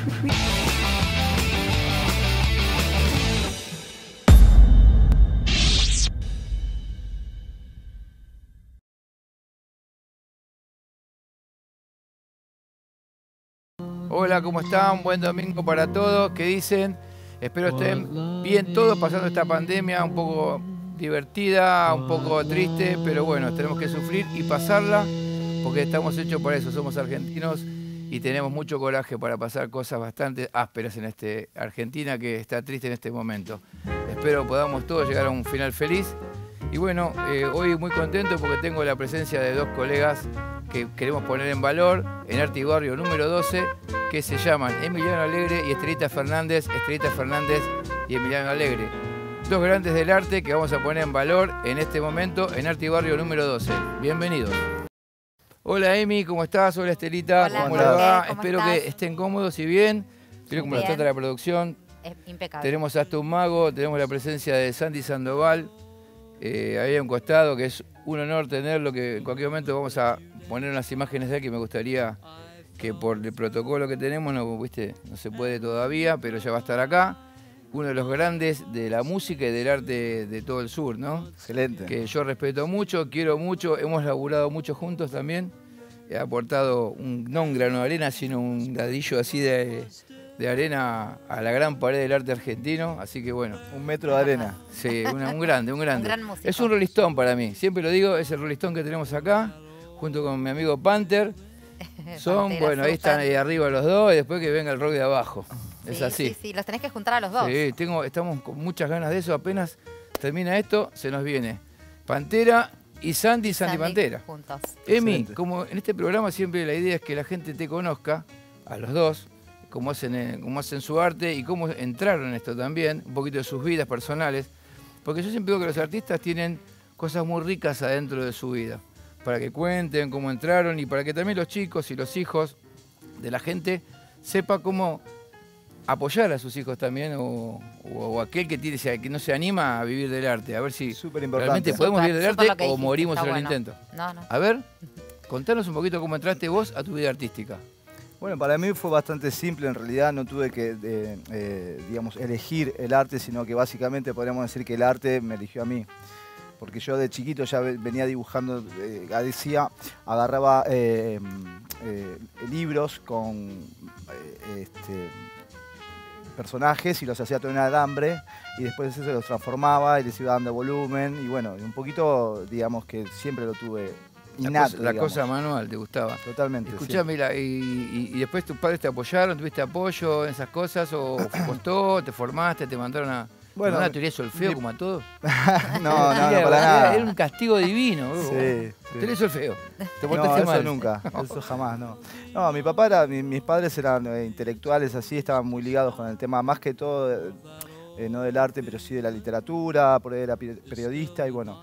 Hola, ¿cómo están? Buen domingo para todos. ¿Qué dicen? Espero estén bien todos pasando esta pandemia un poco divertida, un poco triste, pero bueno, tenemos que sufrir y pasarla porque estamos hechos para eso. Somos argentinos y tenemos mucho coraje para pasar cosas bastante ásperas en Argentina que está triste en este momento. Espero podamos todos llegar a un final feliz. Y bueno, hoy muy contento porque tengo la presencia de dos colegas que queremos poner en valor en Arte y Barrio número 12, que se llaman Emiliano Alegre y Estelita Fernández y Emiliano Alegre. Dos grandes del arte que vamos a poner en valor en este momento en Arte y Barrio número 12. Bienvenidos. Hola Emi, ¿cómo estás? Hola Estelita, Hola, ¿cómo le va? ¿cómo Espero estás? que estén cómodos y bien. Espero cómo los trata la producción. Impecable. Tenemos hasta un mago, tenemos la presencia de Sandy Sandoval, ahí a un costado, que es un honor tenerlo, que en cualquier momento vamos a poner unas imágenes de él que me gustaría que por el protocolo que tenemos, no se puede todavía, pero ya va a estar acá. Uno de los grandes de la música y del arte de todo el sur, ¿no? Excelente. Que yo respeto mucho, quiero mucho, hemos laburado mucho juntos también. He aportado no un grano de arena, sino un ladrillo así de arena a la gran pared del arte argentino, así que bueno. 1 metro de arena. Sí, un grande, un grande. Un gran músico. Es un rolistón para mí, siempre lo digo, es el rolistón que tenemos acá, junto con mi amigo Panther. Son, Pantera, bueno, ahí están ahí arriba los dos y después que venga el rock de abajo. Es así. Sí, los tenés que juntar a los dos. Sí, estamos con muchas ganas de eso, apenas termina esto, se nos viene Pantera y Sandy Pantera. Juntos. Emi, Excelente. como en este programa siempre la idea es que la gente te conozca, a los dos, cómo hacen su arte y cómo entraron en esto también, un poquito de sus vidas personales, porque yo siempre digo que los artistas tienen cosas muy ricas adentro de su vida, para que cuenten cómo entraron y para que también los chicos y los hijos de la gente sepa cómo apoyar a sus hijos también o aquel que no se anima a vivir del arte, a ver si realmente podemos vivir del arte o morimos en el intento. No. A ver, contanos un poquito cómo entraste vos a tu vida artística. Bueno, para mí fue bastante simple, en realidad no tuve que, digamos, elegir el arte, sino que básicamente podríamos decir que el arte me eligió a mí. Porque yo de chiquito ya venía dibujando, agarraba libros con personajes y los hacía todo en alambre y después eso los transformaba y les iba dando volumen y bueno, un poquito, digamos que siempre lo tuve innato. La cosa manual, ¿te gustaba? Totalmente. Escuchame, sí. y después tus padres te apoyaron, tuviste apoyo en esas cosas o costó, te formaste, te mandaron a... Bueno, ¿una teoría de solfeo como a todos? no, para nada. Era un castigo divino. Sí. Teoría de solfeo. Te No, portaste eso mal. nunca, eso jamás, no. No, mis padres eran intelectuales así, estaban muy ligados con el tema, más que todo, no del arte, pero sí de la literatura, por ahí era periodista y bueno,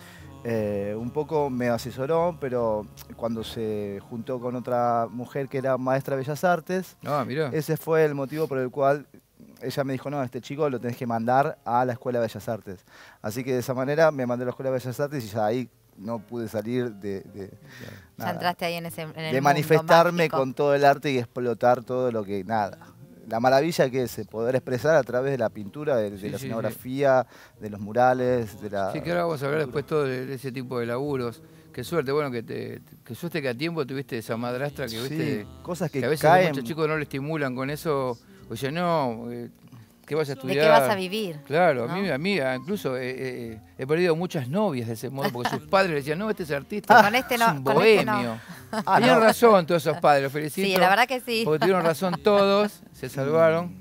un poco me asesoró, pero cuando se juntó con otra mujer que era maestra de Bellas Artes, Mirá. ese fue el motivo por el cual ella me dijo, no, este chico lo tenés que mandar a la Escuela de Bellas Artes. Así que de esa manera me mandé a la Escuela de Bellas Artes y ya ahí no pude salir Ya entraste ahí en el de manifestarme mágico. con todo el arte y explotar todo lo que, la maravilla que es poder expresar a través de la pintura, de la escenografía, de los murales, de la... Sí, que ahora vamos a hablar después todo de ese tipo de laburos. Qué suerte, bueno, que suerte que a tiempo tuviste esa madrastra que viste. Cosas que a veces caen. a muchos chicos no le estimulan con eso. Oye, no, ¿qué vas a estudiar? ¿De qué vas a vivir? Claro, ¿no? a mí incluso he perdido muchas novias de ese modo, porque sus padres le decían, no, este es artista, Con este no, es un con este no. bohemio. Tenían razón todos esos padres, los felicito. Sí, la verdad que sí. Porque tuvieron razón todos, se salvaron.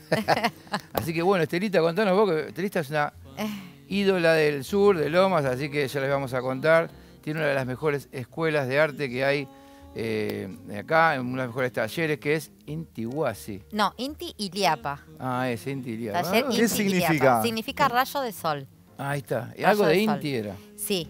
Así que bueno, Estelita, contanos vos, que Estelita es una ídola del sur, de Lomas, así que ya les vamos a contar. Tiene una de las mejores escuelas de arte que hay acá, en uno de los mejores talleres, que es Inti Huasi. No, Inti Iliapa. Es Inti Iliapa. Taller ¿Qué Inti significa? Iliapa. Significa rayo de sol. Ahí está. Rayo Algo de de sol. Inti era. Sí.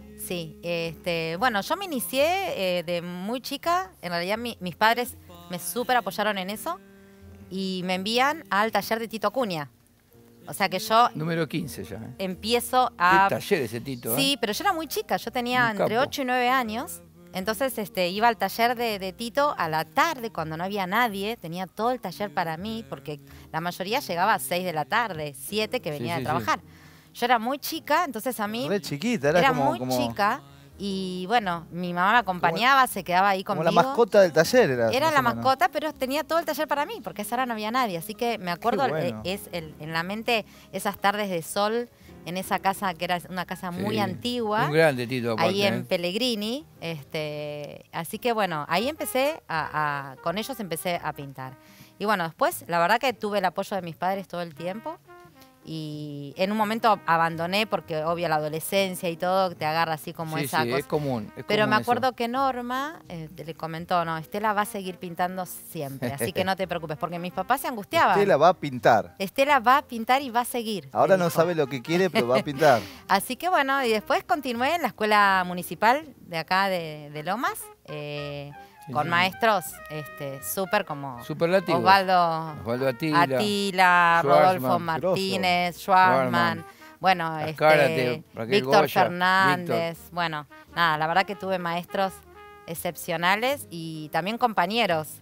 Bueno, yo me inicié de muy chica. En realidad mis padres me súper apoyaron en eso. Y me envían al taller de Tito Acuña. O sea que yo Número 15 ya. empiezo a... Qué taller ese Tito, Sí, pero yo era muy chica. Yo tenía Un entre capo. 8 y 9 años. Entonces iba al taller de Tito a la tarde cuando no había nadie, tenía todo el taller para mí, porque la mayoría llegaba a 6 de la tarde, 7 que venía de trabajar. Yo era muy chica, entonces a mí... Re chiquita, era muy chica. Y bueno, mi mamá me acompañaba, se quedaba ahí conmigo. Como la mascota del taller era. Era la mascota, pero tenía todo el taller para mí, porque a esa hora no había nadie. Así que me acuerdo, en la mente, esas tardes de sol en esa casa, que era una casa muy antigua. Un grande, Tito, aparte, ahí en Pellegrini. Así que bueno, ahí empecé con ellos empecé a pintar. Y bueno, después, la verdad que tuve el apoyo de mis padres todo el tiempo. Y en un momento abandoné porque, obvio, la adolescencia y todo te agarra así como esa cosa. Es común. Pero me acuerdo que Norma le comentó, no, Estela va a seguir pintando siempre, así que no te preocupes, porque mis papás se angustiaban. Estela va a pintar. Estela va a pintar y va a seguir. Ahora no sabe lo que quiere, pero va a pintar. Así que bueno, y después continué en la escuela municipal de acá de Lomas, con maestros súper como superlativos. Osvaldo Atila, Rodolfo Martínez, Schwarman, bueno, Víctor Fernández. Bueno, nada, la verdad que tuve maestros excepcionales y también compañeros.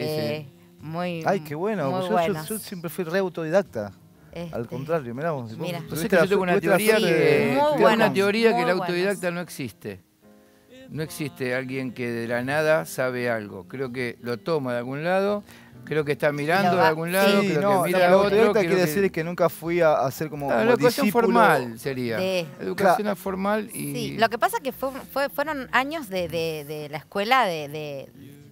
Muy Ay, qué bueno. Yo siempre fui re autodidacta. Al contrario, mirá vos. Mira. Yo tengo una teoría que el autodidacta no existe. No existe alguien que de la nada sabe algo. Creo que lo toma de algún lado, creo que está mirando de algún lado, sí, creo que mira a otro. Lo que quiere decir es que nunca fui a hacer como educación discípulo. Formal sería. Educación formal y... Sí, lo que pasa es que fueron años de la escuela de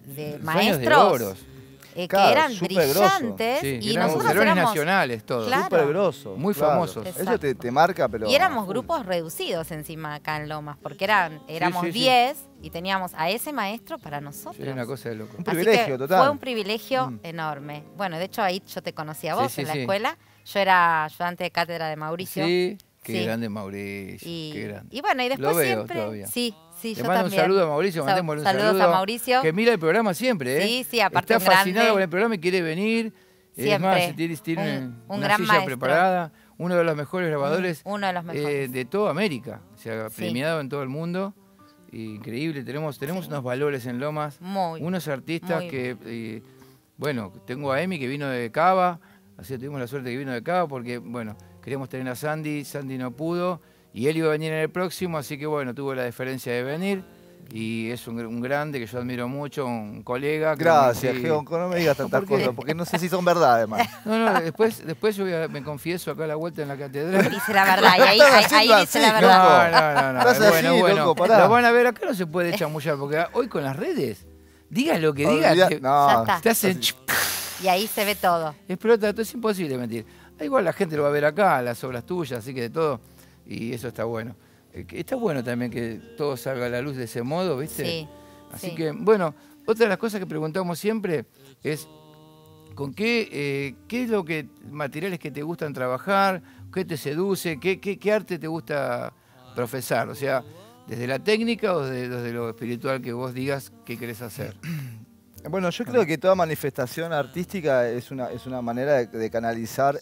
maestros. Que eran brillantes y nosotros éramos nacionales todos. Súper grosos. Muy famosos. Eso te marca, pero... Y éramos grupos reducidos encima acá en Lomas, porque éramos 10 y teníamos a ese maestro para nosotros. Era una cosa de loco. Un privilegio total. Fue un privilegio enorme. Bueno, de hecho ahí yo te conocí a vos en la escuela. Yo era ayudante de cátedra de Mauricio. Sí, qué grande Mauricio. Qué grande. Y bueno, y después lo veo siempre... Todavía. Sí, le yo mando también. un saludo a Mauricio, mandémosle un saludo. Saludos a Mauricio. Que mira el programa siempre, ¿eh? Sí, aparte está fascinado con el programa y quiere venir. Siempre. Es más, tiene un una gran silla maestro. Preparada. Uno de los mejores grabadores uno de los mejores. De toda América. O sea, premiado en todo el mundo. Increíble. Tenemos unos valores en Lomas. Unos artistas que... bueno, tengo a Emi que vino de Cava. Así tuvimos la suerte que vino de Cava porque, bueno, queríamos tener a Sandy. Sandy no pudo. Y él iba a venir en el próximo, así que bueno, tuvo la deferencia de venir. Y es un grande que yo admiro mucho, un colega. Gracias, Geo, no me digas tantas cosas, porque no sé si son verdad, además. No, después yo me confieso acá a la vuelta en la catedral. Dice la verdad, y ahí dice la verdad. No. Bueno, lo van a ver acá, no se puede chamullar, porque hoy con las redes, digas lo que digas, te hacen... Y ahí se ve todo. Explota, esto es imposible mentir. Igual la gente lo va a ver acá, las obras tuyas, así que de todo... Y eso está bueno. Está bueno también que todo salga a la luz de ese modo, ¿viste? Sí. Así que, bueno, otra de las cosas que preguntamos siempre es ¿con qué es lo que materiales que te gustan trabajar? ¿Qué te seduce? ¿Qué arte te gusta profesar? O sea, ¿desde la técnica o desde lo espiritual que vos digas qué querés hacer? Bueno, yo creo que toda manifestación artística es una manera de canalizar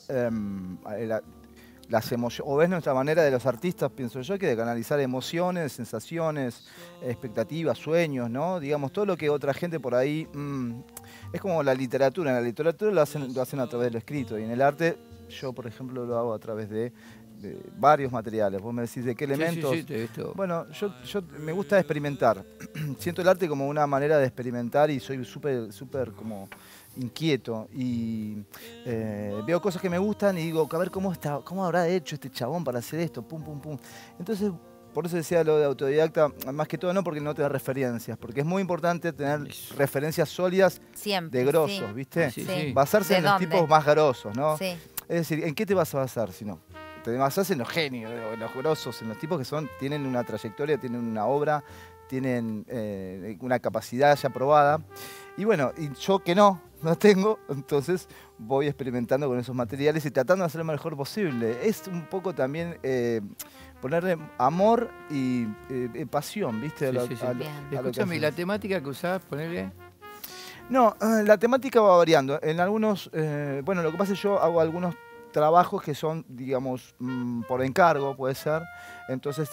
las emociones, o es nuestra manera de los artistas, pienso yo, que de canalizar emociones, sensaciones, expectativas, sueños, ¿no? Digamos, todo lo que otra gente por ahí... es como la literatura. En la literatura lo hacen a través de lo escrito, y en el arte yo, por ejemplo, lo hago a través de varios materiales. Vos me decís de qué elementos... Sí, te he visto. Bueno, yo me gusta experimentar. Siento el arte como una manera de experimentar y soy súper como... inquieto y veo cosas que me gustan y digo, a ver cómo habrá hecho este chabón para hacer esto, pum, pum, pum. Entonces, por eso decía lo de autodidacta, más que todo no porque no te da referencias, porque es muy importante tener referencias sólidas siempre, de grosos, ¿viste? Sí. Basarse en los tipos más grosos, ¿no? Sí. Es decir, ¿en qué te vas a basar si no? Te basás en los genios, en los grosos, en los tipos que tienen una trayectoria, tienen una obra, tienen una capacidad ya probada. Y bueno, y yo que no tengo, entonces voy experimentando con esos materiales y tratando de hacer lo mejor posible. Es un poco también ponerle amor y pasión, ¿viste? Escúchame, ¿y la temática que usás, ponerle? No, la temática va variando. En algunos, bueno, lo que pasa es que yo hago algunos trabajos que son, digamos, por encargo, puede ser. Entonces,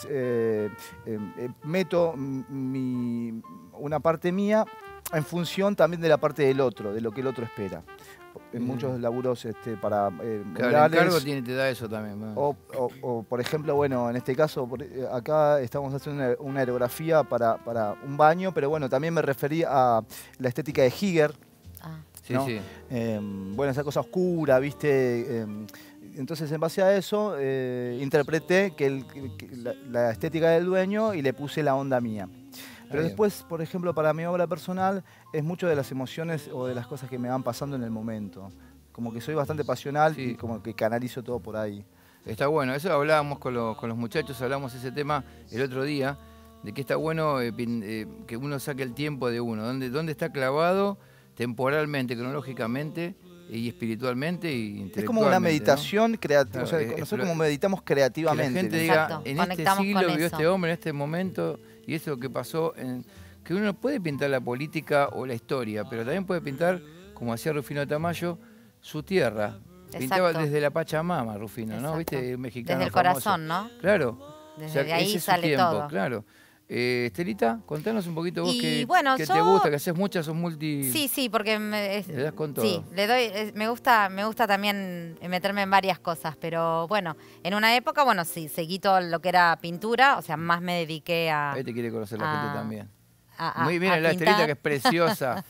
meto una parte mía en función también de la parte del otro, de lo que el otro espera. En muchos laburos para claro, el encargo te da eso también. O, por ejemplo, bueno, en este caso, acá estamos haciendo una aerografía para un baño, pero bueno, también me referí a la estética de Giger. Sí, ¿no? sí. Bueno, esa cosa oscura, ¿viste? Entonces, en base a eso, interpreté la estética del dueño y le puse la onda mía. Pero después, por ejemplo, para mi obra personal, es mucho de las emociones o de las cosas que me van pasando en el momento. Como que soy bastante pasional y como que canalizo todo por ahí. Está bueno, eso hablábamos con los muchachos, hablamos ese tema el otro día, de que está bueno que uno saque el tiempo de uno, dónde está clavado temporalmente, cronológicamente y espiritualmente y intelectualmente. Es como una meditación, ¿no? Creativa. Claro, o sea, nosotros como meditamos creativamente. Que la gente diga, en este siglo vivió este hombre, en este momento, y eso es lo que pasó, que uno no puede pintar la política o la historia, pero también puede pintar, como hacía Rufino Tamayo, su tierra. Pintaba desde la Pachamama, Rufino, ¿no? ¿Viste? Mexicano desde el famoso. corazón, ¿no? Claro. Desde de ahí sale todo. Claro. Estelita, contanos un poquito vos que te gusta, que haces muchas, sos multi... Sí, porque le das con todo. Sí, le doy, me gusta también meterme en varias cosas, pero bueno, en una época, bueno, sí, seguí todo lo que era pintura, o sea, más me dediqué a... Ahí te quiere conocer la gente también. Muy bien, la Estelita, que es preciosa.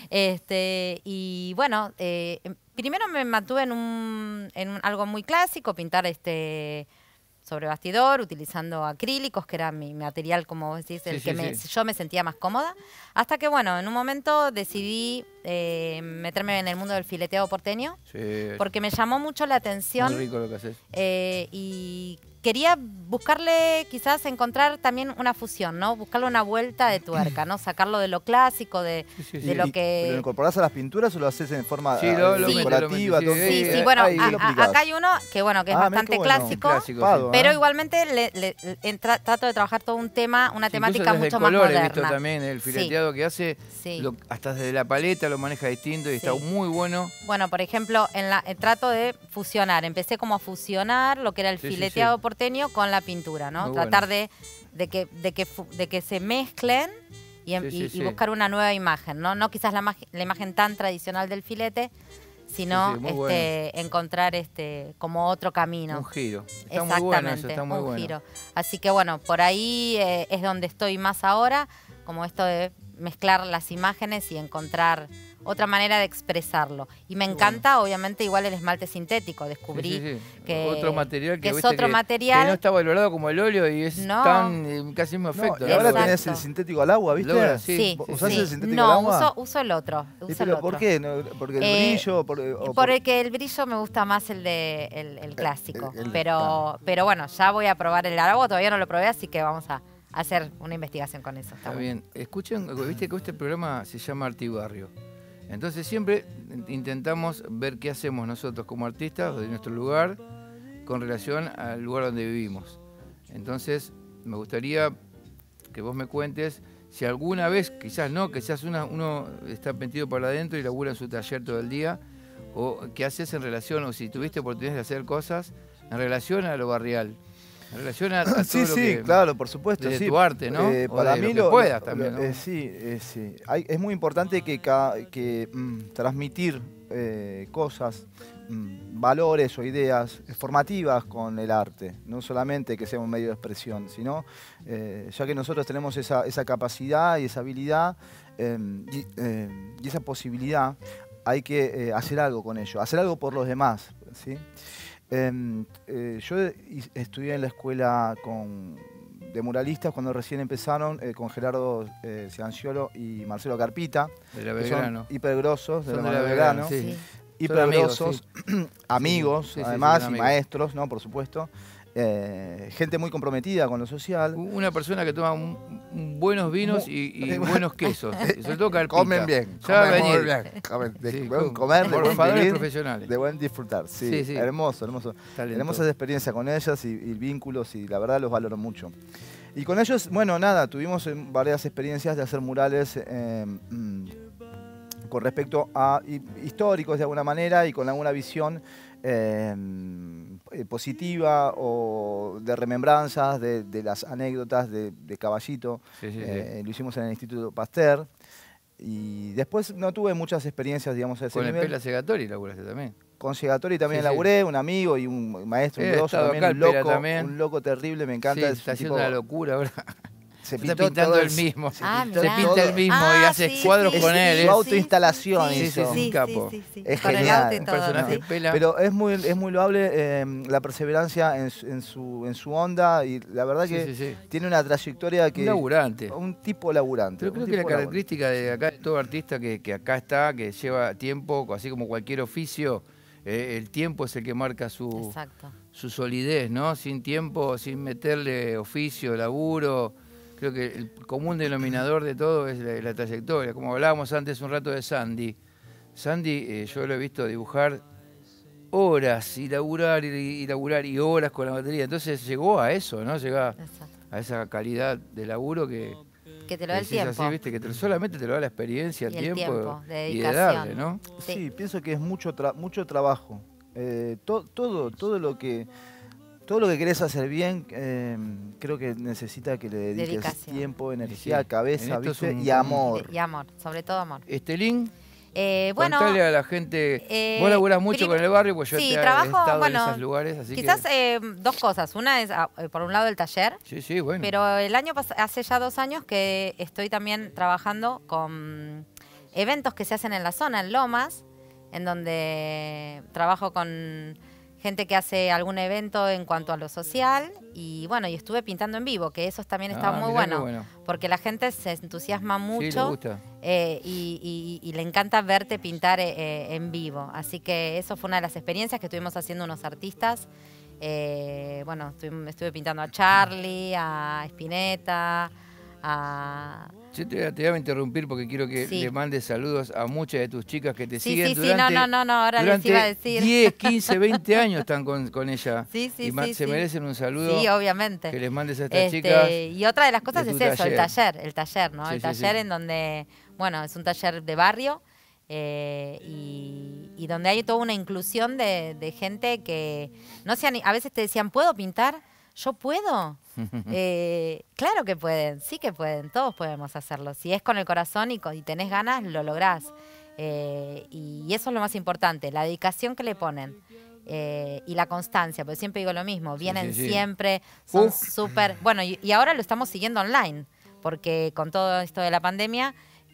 Y bueno, primero me mantuve en algo muy clásico, pintar sobre bastidor, utilizando acrílicos, que era mi material, como vos decís, yo me sentía más cómoda. Hasta que, bueno, en un momento decidí meterme en el mundo del fileteado porteño, porque me llamó mucho la atención. Muy rico lo que haces. Y quería buscarle, quizás encontrar también una fusión, ¿no? Buscarle una vuelta de tuerca, ¿no? Sacarlo de lo clásico, de lo que... ¿Pero lo incorporás a las pinturas o lo haces en forma decorativa? Sí, bueno, acá hay uno que es bastante clásico, pero igualmente trato de trabajar todo un tema, una temática mucho más moderna. He visto también el fileteado que hace, hasta desde la paleta lo maneja distinto y está muy bueno. Bueno, por ejemplo, trato de fusionar, empecé como a fusionar lo que era el fileteado porteño con la pintura, ¿no? Tratar de que se mezclen y buscar una nueva imagen, ¿no? No quizás la imagen tan tradicional del filete, sino encontrar como otro camino. Un giro. Está exactamente, muy bueno eso, está muy bueno. Giro. Así que bueno, por ahí es donde estoy más ahora, como esto de mezclar las imágenes y encontrar otra manera de expresarlo. Y me encanta, obviamente, igual el esmalte sintético. Descubrí que otro material que es otro material que no está valorado como el óleo y es tan casi el mismo efecto. Y ahora tenés el sintético al agua, ¿viste? Sí. ¿Usás el sintético al agua? No, uso el otro. ¿Pero por qué? ¿Porque el brillo? Porque el brillo me gusta más el clásico. Pero bueno, ya voy a probar el agua. Todavía no lo probé, así que vamos a hacer una investigación con eso. Está bien. Escuchen, viste que este programa se llama Artibarrio. Entonces siempre intentamos ver qué hacemos nosotros como artistas de nuestro lugar con relación al lugar donde vivimos. Entonces me gustaría que vos me cuentes si alguna vez, quizás uno está metido para adentro y labura en su taller todo el día, o qué haces en relación, o si tuviste oportunidad de hacer cosas en relación a lo barrial. En relación a todo lo que, claro, por supuesto. De tu arte, ¿no? Para mí lo que puedas también, ¿no? Sí. Es muy importante que transmitir cosas, valores o ideas formativas con el arte. No solamente que sea un medio de expresión, sino ya que nosotros tenemos esa capacidad y esa habilidad y esa posibilidad, hay que hacer algo con ello, hacer algo por los demás, ¿sí? Yo estudié en la escuela de muralistas cuando recién empezaron con Gerardo Cianciolo y Marcelo Carpita, de la Belgrano. Son hipergrosos, de la Belgrano, hipergrosos, amigos, además, y maestros, ¿no? Por supuesto. Gente muy comprometida con lo social. Una persona que toma buenos vinos y buenos quesos. Sobre todo Carpita. Comen bien. Comen de profesionales. De buen disfrutar. Sí. Hermoso. Hermosas experiencias con ellas y vínculos y la verdad los valoro mucho. Y con ellos, bueno, nada, tuvimos varias experiencias de hacer murales con respecto a históricos de alguna manera y con alguna visión positiva o de remembranzas de las anécdotas de Caballito. Sí, sí, Lo hicimos en el Instituto Pasteur. Y después no tuve muchas experiencias, digamos, a ese Con el nivel. Pela Segatori laburaste también. Con Segatori también Sí, sí. laburé, un amigo y un maestro, un He grosso estado también, acá, un el Pela loco, también. un loco terrible, me encanta. Sí, es está un haciendo tipo- una locura ahora. Se Está pintó pintando todo el mismo. se Ah, pintó Se mirá. pinta todo el mismo y hace cuadros con él. su Es, autoinstalación Sí, hizo. sí, sí. un capo. Es Con el genial. auto y un todo, personaje ¿sí? Pela. Pero es muy loable la perseverancia en su onda y la verdad Sí, que sí, sí. tiene una trayectoria que... Un laburante. Un tipo laburante. Pero creo un que la tipo laburante. característica de acá, de todo artista que acá está, que lleva tiempo, así como cualquier oficio, el tiempo es el que marca su solidez, ¿no? Sin tiempo, sin meterle oficio, laburo. Creo que el común denominador de todo es la trayectoria. Como hablábamos antes un rato de Sandy. Sandy, yo lo he visto dibujar horas y laburar y laburar y horas con la batería. Entonces llegó a eso, ¿no? Llega a esa calidad de laburo que te lo da el decís tiempo. así, ¿viste? Que solamente te lo da la experiencia, Y el tiempo de y de dedicación. darle, ¿no? Sí, pienso que es mucho trabajo. Todo lo que querés hacer bien, creo que necesita que le dediques Dedicación. tiempo, energía, Sí. cabeza, En esto es ¿viste? Y amor. Y amor, sobre todo amor. Estelín, Bueno, contale a la gente, vos laburás mucho con el barrio, pues yo sí, te he trabajo, estado bueno, en esos lugares, así quizás que... dos cosas. Una es, por un lado, el taller. Sí, sí, bueno. Pero el año hace ya 2 años que estoy también trabajando con eventos que se hacen en la zona, en Lomas, en donde trabajo con gente que hace algún evento en cuanto a lo social y bueno, y estuve pintando en vivo, que eso también está muy mirá qué bueno, porque la gente se entusiasma Sí, le mucho gusta. y le encanta verte pintar en vivo. Así que eso fue una de las experiencias que estuvimos haciendo unos artistas. Bueno, estuve pintando a Charlie, a Spinetta, a... Yo te voy a interrumpir porque quiero que Sí. le mandes saludos a muchas de tus chicas que te Sí, siguen sí, sí, durante, no, ahora les iba a decir. 10, 15, 20 años están con ella. Sí, sí, y sí, se sí. merecen un saludo. Sí, obviamente. Que les mandes a estas chicas. Y otra de las cosas de es tu eso, el taller, ¿no? Sí, el sí, taller sí. en donde, bueno, es un taller de barrio y donde hay toda una inclusión de gente que, no sé, a veces te decían, ¿puedo pintar? ¿Yo puedo? Claro que pueden, sí que pueden, todos podemos hacerlo. Si es con el corazón y tenés ganas, lo lográs. Y eso es lo más importante, la dedicación que le ponen. Y la constancia, porque siempre digo lo mismo, vienen sí, sí. siempre, son súper... Bueno, y ahora lo estamos siguiendo online, porque con todo esto de la pandemia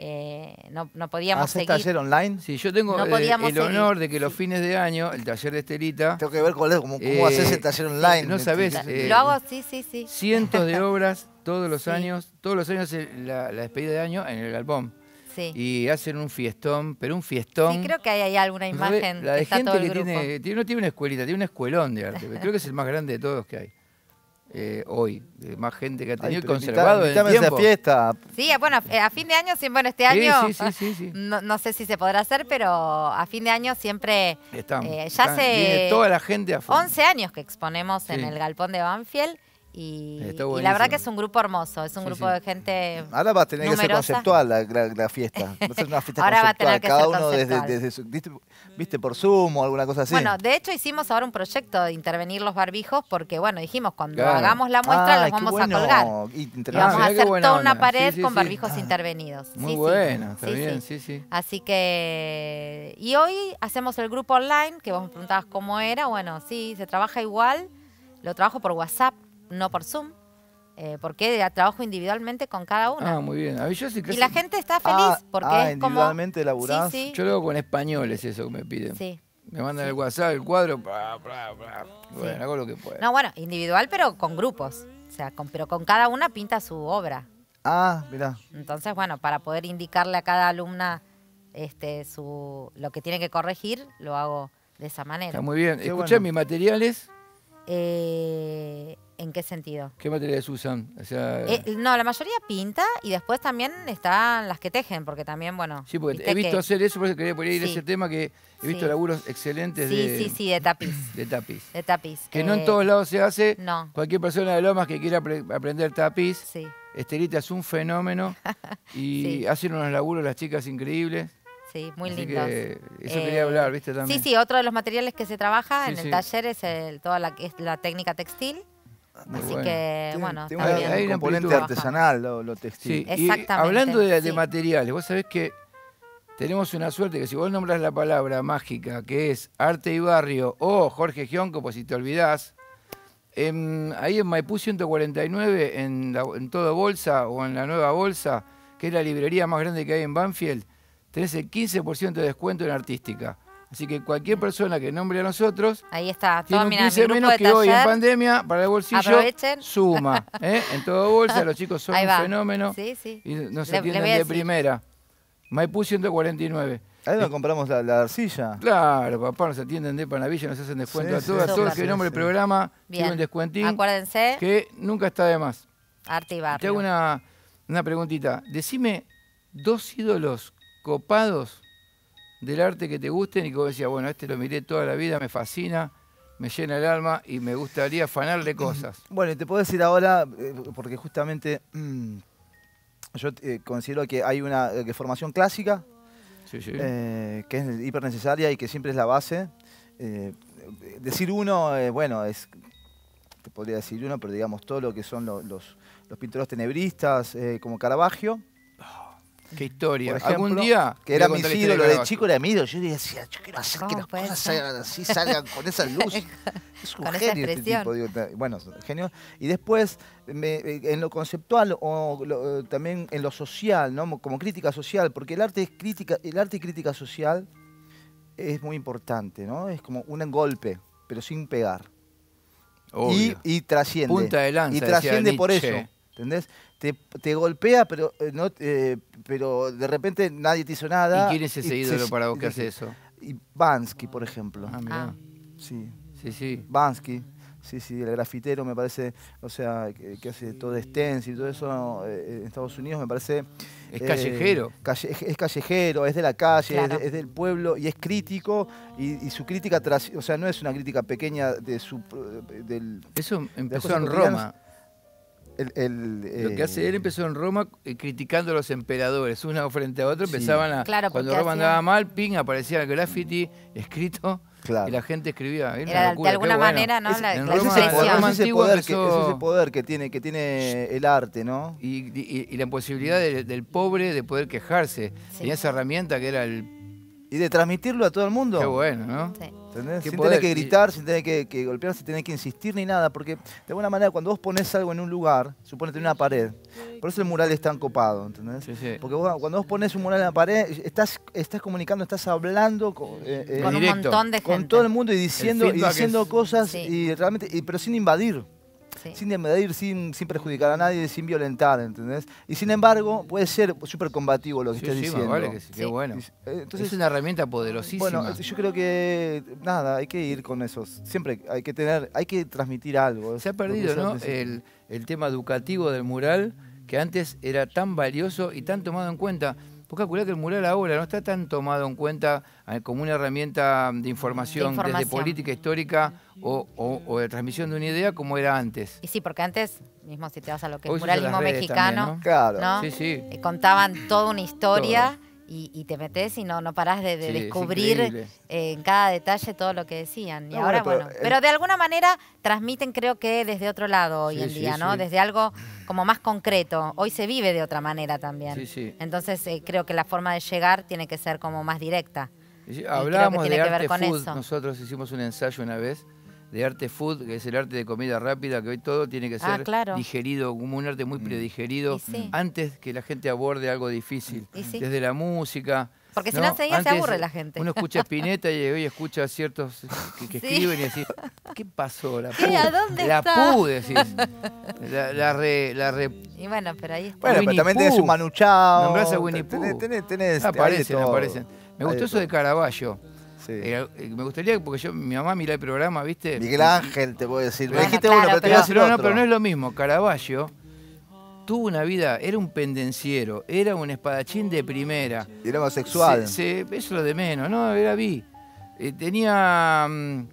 no podíamos ¿Haces seguir. taller online? Sí, yo tengo No podíamos el honor seguir. de que los fines de año, el taller de Estelita, Tengo que ver cómo haces el taller online. no sabés, Lo hago, sí. cientos de obras todos los Sí. años la despedida de año en el galpón. Sí. Y hacen un fiestón, pero un fiestón. Sí, creo que hay ahí alguna imagen La que de está gente todo el que grupo. no tiene una escuelita, tiene un escuelón de arte. Creo que es el más grande de todos que hay hoy. De más gente que ha tenido y conservado en el invítame a esa tiempo. fiesta. Sí, bueno, a fin de año, bueno, este Sí, año, sí. no sé si se podrá hacer, pero a fin de año siempre, Viene hace toda la gente a full. 11 años que exponemos en Sí. el Galpón de Banfield y Está la buenísimo. verdad que es un grupo hermoso, es un Sí, grupo sí. de gente Ahora va a tener que ser numerosa. conceptual la fiesta. Va a ser una fiesta Ahora va a conceptual. tener que Cada ser uno conceptual. desde su... ¿Viste por Zoom o alguna cosa así? Bueno, de hecho hicimos ahora un proyecto de intervenir los barbijos porque, bueno, dijimos, cuando Claro. hagamos la muestra los Ay, qué vamos bueno. a colgar. Y Y internet. vamos a mirá qué hacer buena toda una onda. pared Sí, sí, con sí. barbijos intervenidos. Muy Sí, sí. bueno, está Sí, bien, sí. sí. Así que... Y hoy hacemos el grupo online, que vos me preguntabas cómo era. Bueno, sí, se trabaja igual. Lo trabajo por WhatsApp, no por Zoom. Porque trabajo individualmente con cada una. Ah, muy bien. A ver, yo sí Y la gente está feliz porque es como... individualmente laburás. Sí, Yo lo hago con españoles, eso que me piden. sí. Me mandan el WhatsApp, el cuadro, bueno, hago lo que pueda. No, bueno, individual, pero con grupos. O sea, pero con cada una pinta su obra. Ah, mirá. Entonces, bueno, para poder indicarle a cada alumna lo que tiene que corregir, lo hago de esa manera. Está muy bien. Qué Escuchá, bueno. mis materiales, ¿En qué sentido? ¿qué materiales usan? O sea, No, la mayoría pinta y después también están las que tejen, porque también, bueno... sí, porque viste he visto que- hacer eso, por eso quería poner ir a Sí. ese tema que he visto Sí. laburos excelentes Sí, de tapiz. de tapiz. De tapiz. Que no en todos lados se hace. No. Cualquier persona de Lomas que quiera aprender tapiz, Sí. Estelita es un fenómeno y Sí. hacen unos laburos las chicas increíbles. Sí, muy Así lindos. que eso quería hablar, ¿viste? También. Sí, otro de los materiales que se trabaja Sí, en el sí. taller es toda la que es la técnica textil. Muy Así bueno. que, bueno, tiene está bien. Hay un una componente amplitud. artesanal, lo textil. Sí, y Exactamente, hablando de sí. materiales, vos sabés que tenemos una suerte que si vos nombras la palabra mágica, que es arte y barrio, o Jorge Gion, pues si te olvidás, ahí en Maipú 149, en Todo Bolsa o en la Nueva Bolsa, que es la librería más grande que hay en Banfield, tenés el 15% de descuento en artística. Así que cualquier persona que nombre a nosotros Ahí está. tiene Todo, un mira, mi 15 grupo menos de que hoy en taller. pandemia para el bolsillo. Aprovechen. Suma. En Todo Bolsa los chicos son Ahí un va. fenómeno Sí, sí. y nos Le atienden voy a de decir. primera. Maipú 149. Ahí donde compramos la arcilla. Claro, papá, nos atienden de Panavilla, nos hacen descuento Sí, a todos. sí, a todos los sí, que sí, nombre el sí. programa Bien. tiene un descuentín Acuérdense, que nunca está de más. arte y Te barrio. hago una preguntita. Decime 2 ídolos copados del arte que te gusten y que vos decías, bueno, este lo miré toda la vida, me fascina, me llena el alma y me gustaría afanarle cosas. Bueno, y te puedo decir ahora, porque justamente yo considero que hay una formación clásica, Sí, sí. que es hiper necesaria y que siempre es la base. Decir uno, bueno, te podría decir uno, pero digamos todo lo que son los pintores tenebristas, como Caravaggio, Qué historia. por ejemplo, Algún día que era voy a mi contar la historia ídolo, de de Caravaggio. chico era mi ídolo. Yo decía, yo quiero hacer que ¿Cómo las puede cosas ser? salgan así, salgan con esa luz. Es un Con esa genio este expresión. tipo. Digo, bueno, genio. Y después, en lo conceptual o también en lo social, ¿no? Como crítica social, porque el arte y crítica social es muy importante, ¿no? Es como un golpe, pero sin pegar. Obvio. Y trasciende. Punta de lanza, Y decía trasciende por Nietzsche. eso. ¿Entendés? Te golpea, pero pero de repente nadie te hizo nada. ¿Y quién es ese ídolo para vos que hace eso? Y Bansky, por ejemplo. Ah, mirá. Ah. Sí, Sí, sí. Bansky. Sí, sí, el grafitero me parece, o sea, que hace todo de stencil y todo eso en Estados Unidos me parece... Es callejero. Es callejero, es de la calle, Claro. es del pueblo y es crítico y su crítica, o sea, no es una crítica pequeña de del... Eso empezó cosas en cotidianas. Roma. Lo que hace él empezó en Roma criticando a los emperadores, uno frente a otro, Sí. empezaban a... Claro, cuando porque Roma hacía- andaba mal, ping, aparecía el graffiti escrito Claro. y la gente escribía. Era una Era, locura, de alguna qué bueno. manera, ¿no? La en Es Roma- ese en poder, Roma es ese antigua poder empezó- es ese poder que tiene el arte, ¿no? y la imposibilidad del pobre de poder quejarse. Sí. Tenía esa herramienta que era el... Y de transmitirlo a todo el mundo. Qué bueno, ¿no? Sí. ¿Entendés? Qué Sin poder. tener que gritar, sin tener que golpear, sin tener que insistir ni nada, porque de alguna manera cuando vos pones algo en un lugar, suponete en una pared, por eso el mural es tan copado, ¿entendés? Sí, sí. Porque cuando vos pones un mural en la pared, estás comunicando, estás hablando Con un directo. montón de gente. con todo el mundo y diciendo feedback cosas Sí. y realmente, pero sin invadir. Sí. Sin invadir, sin perjudicar a nadie, sin violentar, ¿entendés? Y sin embargo, puede ser súper combativo lo que Sí, estés sí, más diciendo. vale que sí, qué Sí. bueno. Entonces, Es una herramienta poderosísima. bueno, yo creo que nada, hay que ir con esos. Siempre hay que transmitir algo. Se ha Lo perdido, que ¿no? sea, El tema educativo del mural, que antes era tan valioso y tan tomado en cuenta. Vos calculá que el mural ahora no está tan tomado en cuenta como una herramienta de información, desde información. política histórica o de transmisión de una idea como era antes. Y sí, porque antes, mismo si te vas a lo que es Hoy se usan muralismo las redes mexicano, también, Claro. ¿no? Sí, sí. Contaban toda una historia y te metes y no parás de Sí, es descubrir increíble. en cada detalle todo lo que decían. Y No, ahora, bueno, bueno, pero pero de alguna manera transmiten, creo que desde otro lado hoy Sí, en sí, día, ¿no? sí. Desde algo como más concreto. Hoy se vive de otra manera también. Sí, sí. Entonces creo que la forma de llegar tiene que ser como más directa. Hablábamos tiene de que ver arte con food. eso. Nosotros hicimos un ensayo una vez de arte food, que es el arte de comida rápida, que hoy todo tiene que Ah, ser claro. digerido, como un arte muy predigerido, Y sí. antes que la gente aborde algo difícil. Y sí. Desde la música. Porque si no, enseguida se Antes aburre la gente. Uno escucha a Spinetta y hoy escucha a ciertos que Sí. escriben y decís, ¿qué pasó? La ¿Qué? pu, ¿A dónde la está? pu, decís. La re... Y bueno, pero ahí está. Bueno, pero Winnie también tenés Pooh. un Manu Chao. Nombrás a Winnie Pooh. Tenés Aparecen, hay de todo. aparecen. Me Hay gustó eso de todo. Caravaggio. Sí. Me gustaría, porque mi mamá mira el programa, ¿viste? Miguel Ángel, te puedo decir. Me Bueno, dijiste claro, uno, pero te voy pero- a decir No, otro. pero no es lo mismo. Caravaggio tuvo una vida, era un pendenciero, era un espadachín de primera. Y era homosexual. Eso es lo de menos, ¿no? Era bi. Tenía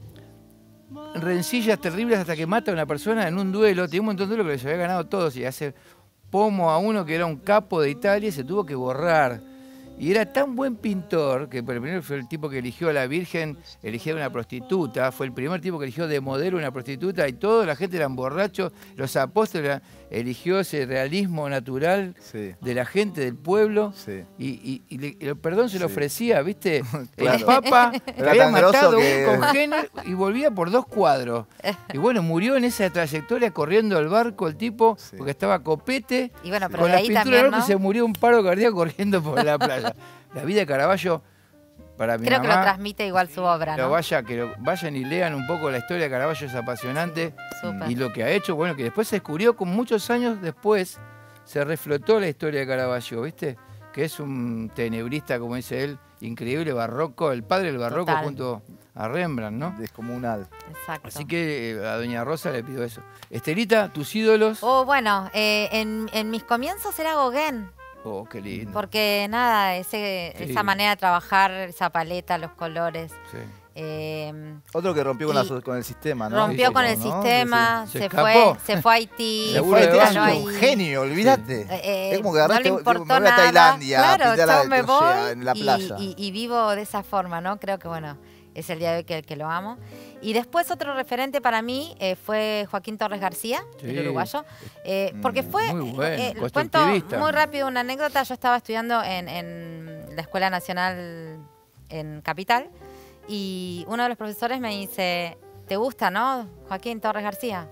rencillas terribles hasta que mata a una persona en un duelo. Tenía un montón de duelos que les había ganado todos y hace pomo a uno que era un capo de Italia y se tuvo que borrar. Y era tan buen pintor que primero fue el tipo que eligió a la Virgen, eligió a una prostituta, fue el primer tipo que eligió de modelo una prostituta y toda la gente eran borrachos, los apóstoles eligió ese realismo natural de la gente del pueblo y el perdón se lo ofrecía, ¿viste? Claro. El Papa Era había tan matado grosso a que- un congénere y volvía por 2 cuadros. Y bueno, murió en esa trayectoria corriendo al barco el tipo porque estaba copete Y bueno, pero con de la ahí pintura también, del barco ¿no? y se murió un paro cardíaco corriendo por la playa. La vida de Caravaggio, para mi Creo que lo mamá, transmite igual su obra, ¿no? vayan y lean un poco la historia de Caravaggio, es apasionante. Súper. Y lo que ha hecho, bueno, que después se descubrió, con muchos años después, se reflotó la historia de Caravaggio, ¿viste? Que es un tenebrista, como dice él, increíble, barroco, el padre del barroco Total. junto a Rembrandt, ¿no? Descomunal. Exacto. Así que a doña Rosa le pido eso. Estelita, tus ídolos. Oh, bueno, en mis comienzos era Gauguin. Oh, qué lindo. Porque nada, Sí. esa manera de trabajar, esa paleta, los colores. Sí. Otro que rompió con, Y con el sistema, ¿no? Rompió Sí, con sí, el ¿no? sistema, Se se escapó. fue a Haití. Seguro de Fue banco. un genio, olvídate. Es como que no agarraste, le importó me voy a nada. Tailandia a Claro, pintar chao, me o sea, voy en la playa. y vivo de esa forma, ¿no? Creo que, bueno, es el día de hoy que lo amo. Y después otro referente para mí fue Joaquín Torres García, Sí. el uruguayo. Porque fue, Muy bueno, cuento constructivista. muy rápido una anécdota. Yo estaba estudiando en la Escuela Nacional en Capital y uno de los profesores me dice, ¿te gusta, no, Joaquín Torres García?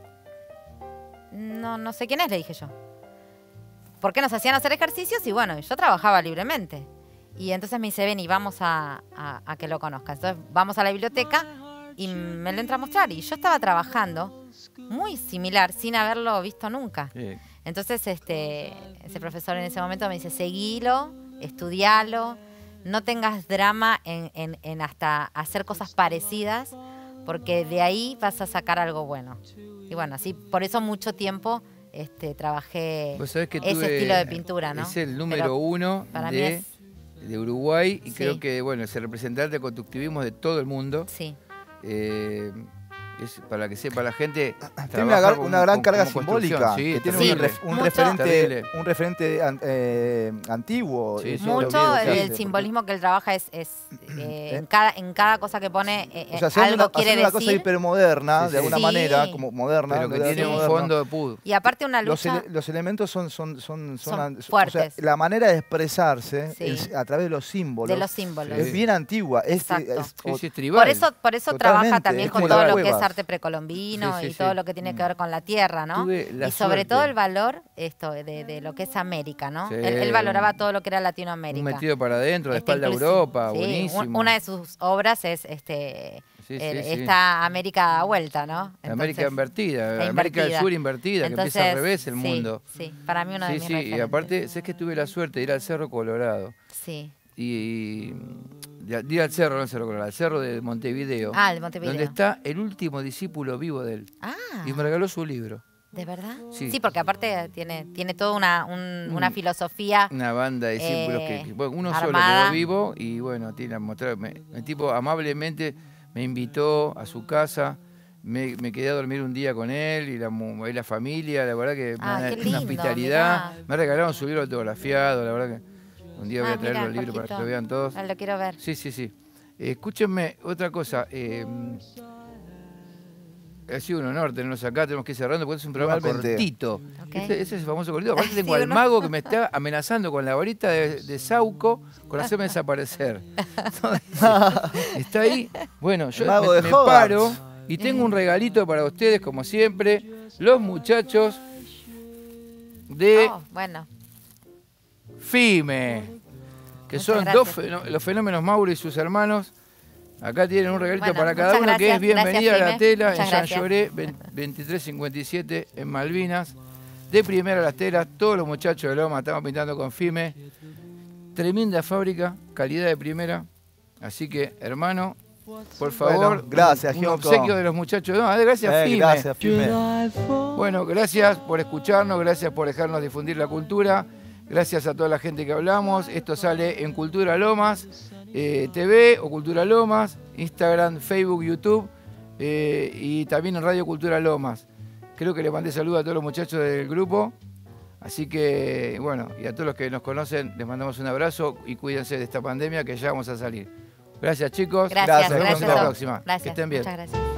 No sé quién es, le dije yo. ¿Por qué nos hacían hacer ejercicios? Y bueno, yo trabajaba libremente. Y entonces me dice, ven y vamos a que lo conozcas. Entonces vamos a la biblioteca y me lo entra a mostrar. Y yo estaba trabajando muy similar, sin haberlo visto nunca. Sí. Entonces ese profesor en ese momento me dice, seguilo, estudialo, no tengas drama en hasta hacer cosas parecidas, porque de ahí vas a sacar algo bueno. Y bueno, así por eso mucho tiempo trabajé Vos sabés que ese tuve- estilo de pintura, ¿no? Es el número Pero 1 para mí de Uruguay y Sí. creo que, bueno, es el representante de constructivismo de todo el mundo. Sí. Es para que sepa la gente. Tiene trabaja con- una gran con- carga como construcción. simbólica, Sí, que tiene terrible. Mucho. Terrible. un referente antiguo. Sí, eso sí. es lo Mucho que se el hace, simbolismo que él trabaja es en cada cosa que pone o sea, haciendo algo quiere haciendo una cosa decir. hipermoderna, Sí, de alguna sí. manera, como moderna. Pero que de tiene arte un moderno. fondo de pud. Y aparte una lucha. Los elementos son fuertes. la manera de expresarse Sí. es a través de los símbolos. De los símbolos. Es bien antigua. Exacto. Sí, sí, es tribal. Por eso Totalmente, trabaja también es con como todo las lo que es cuevas. arte precolombino Sí, sí, y sí. todo lo que tiene que ver con la tierra, ¿no? Tuve la Y sobre suerte. todo el valor de lo que es América, ¿no? Sí. Él valoraba todo lo que era Un Latinoamérica. metido para adentro, de espalda a Inclusive- Europa, sí, buenísimo. una de sus obras es Sí, esta América vuelta, ¿no? La América invertida, la América del invertida. Sur invertida, que empieza al Entonces, revés el sí, mundo. Sí, para mí uno de Sí, mis sí, y referentes. aparte, sé que tuve la suerte de ir al Cerro Colorado. Sí. Y de ir al cerro, no al Cerro Colorado, al Cerro de Montevideo. Ah, el Montevideo. Donde está el último discípulo vivo de él. Ah, Y me regaló su libro. ¿de verdad? Sí. Sí, porque aparte tiene toda una filosofía. Una banda de discípulos bueno, uno solo armada. quedó vivo y bueno, el tipo amablemente me invitó a su casa. Me quedé a dormir un día con él y la familia, la verdad que Ah, qué una lindo, hospitalidad. mirá. Me regalaron su libro autografiado, la verdad que un día voy a traer Mirá, los libros para que Jorgito. lo vean todos. Lo quiero ver. Sí, sí, sí. Escúchenme otra cosa. Ha sido un honor tenerlos acá, tenemos que ir cerrando porque es un programa Igualmente. cortito. Ok. Ese es el famoso cortito. Aparte Sí, tengo al uno. mago que me está amenazando con la varita de Sauco con hacerme desaparecer. Está ahí. Bueno, yo El mago de me Hogwarts. paro y tengo un regalito para ustedes, como siempre. Los muchachos de Oh, bueno. FIME, que Muchas son gracias. los fenómenos Mauro y sus hermanos. Acá tienen un regalito Bueno, para cada muchas uno que es gracias. bienvenida Gracias, a la FIME. tela Muchas en Jean gracias. Lloré, 2357 en Malvinas. De primera las telas, todos los muchachos de Loma estamos pintando con FIME. Tremenda fábrica, calidad de primera. Así que, hermano, por favor, Bueno, gracias, un Gionco. obsequio de los muchachos. No, gracias, FIME. Gracias, Fime. Bueno, gracias por escucharnos, gracias por dejarnos difundir la cultura, gracias a toda la gente que hablamos. Esto sale en Cultura Lomas TV o Cultura Lomas, Instagram, Facebook, YouTube y también en Radio Cultura Lomas. Creo que le mandé saludos a todos los muchachos del grupo. Así que, bueno, y a todos los que nos conocen, les mandamos un abrazo y cuídense de esta pandemia que ya vamos a salir. Gracias, chicos. Gracias, Nos vemos en la gracias. próxima. Gracias, Que estén bien. muchas gracias.